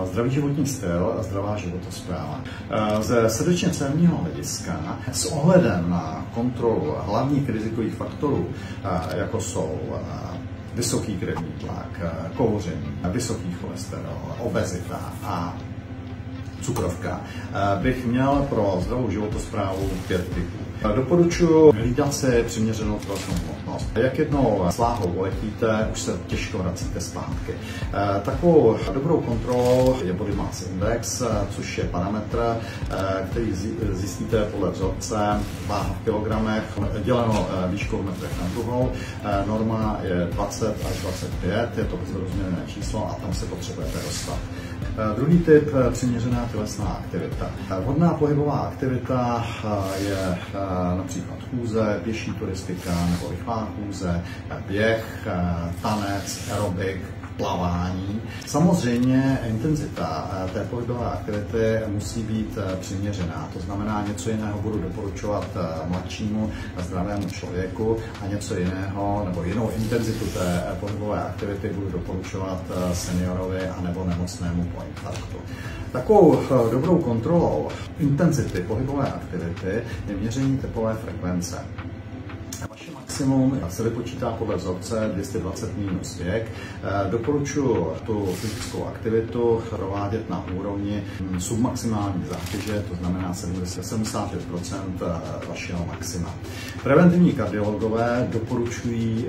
zdravý životní styl a zdravá životospráva. Ze srdečně cévního hlediska s ohledem na kontrolu hlavních rizikových faktorů, jako jsou vysoký krevní tlak, kouření, vysoký cholesterol, obezita a cukrovka, bych měl pro zdravou životosprávu 5 typů. Doporučuji hlídat si přiměřenou tělesnou hmotnost. Jak jednou sláhou uletíte, už se těžko vracíte zpátky. Takovou dobrou kontrolou je Body Mass Index, což je parametr, který zjistíte podle vzorce, váha v kilogramech, děleno výškou v metrech na druhou. Norma je 20 až 25, je to rozměrné číslo a tam se potřebujete dostat. Druhý typ, přiměřená tělesná aktivita. Vhodná pohybová aktivita je například chůze, pěší turistika nebo rychlá chůze, běh, tanec, aerobik, plavání. Samozřejmě intenzita té pohybové aktivity musí být přiměřená. To znamená, něco jiného budu doporučovat mladšímu a zdravému člověku a něco jiného, nebo jinou intenzitu té pohybové aktivity budu doporučovat seniorovi anebo nemocnému po infarktu. Takovou dobrou kontrolou intenzity pohybové aktivity je měření tepové frekvence. Vaše maximum se vypočítá podle vzorce 220 minus věk. Doporučuji tu fyzickou aktivitu provádět na úrovni submaximální zátěže, to znamená 75% vašeho maxima. Preventivní kardiologové doporučují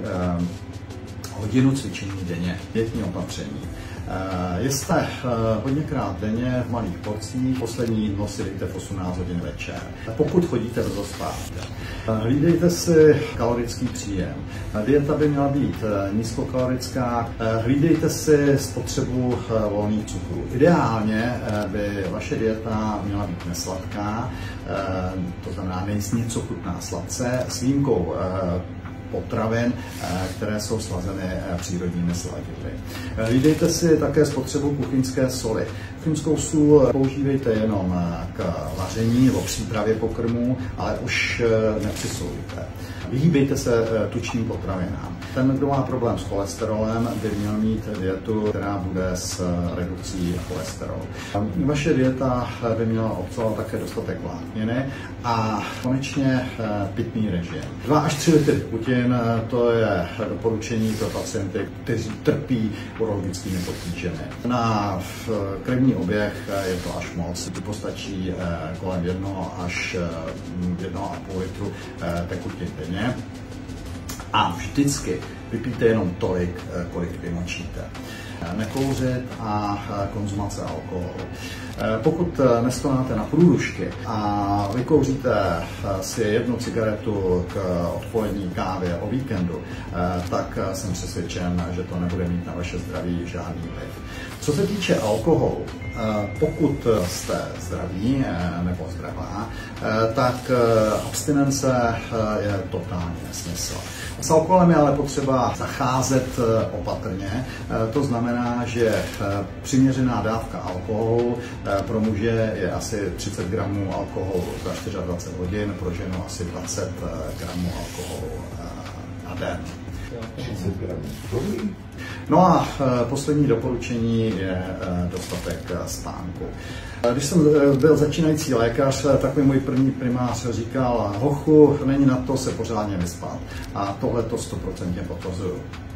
hodinu cvičení denně, dietní opatření. Jeste hodněkrát denně v malých porcích, poslední jídlo si dejte v 18 hodin večer. Pokud chodíte brzo spát, hlídejte si kalorický příjem. Dieta by měla být nízkokalorická, hlídejte si spotřebu volných cukrů. Ideálně by vaše dieta měla být nesladká, to znamená nejíst nic, co chutná sladce, s výjimkou potravin, které jsou slazeny přírodními sladidly. Hlídejte si také spotřebu kuchyňské soli. Kuchyňskou sůl používejte jenom k vaření nebo přípravě pokrmů, ale už nepřisolujte. Vyhýbejte se tučným potravinám. Ten, kdo má problém s cholesterolem, by měl mít dietu, která bude s redukcí cholesterolu. Vaše dieta by měla obsahovat také dostatek vlákniny a konečně pitný režim. 2 až 3 litry tekutin, to je doporučení pro pacienty, kteří trpí urologickými potížemi. Na krevní oběh je to až moc, postačí kolem 1 až 1,5 litru tekutin denně. A vždycky vypijte jenom tolik, kolik vymočíte. Nekouřit a konzumace alkoholu. Pokud nestonáte na průrušky a vykouříte si 1 cigaretu k odpolední kávě o víkendu, tak jsem přesvědčen, že to nebude mít na vaše zdraví žádný vliv. Co se týče alkoholu, pokud jste zdraví nebo zdravá, tak abstinence je totální nesmysl. S alkoholem je ale potřeba zacházet opatrně, to znamená, že přiměřená dávka alkoholu pro muže je asi 30 gramů alkoholu za 24 hodin, pro ženu asi 20 gramů alkoholu na den. 30 gramů. No a poslední doporučení je dostatek spánku. Když jsem byl začínající lékař, tak mi můj první primář říkal: hochu, není na to se pořádně vyspat. A tohle to 100% potvrzuju.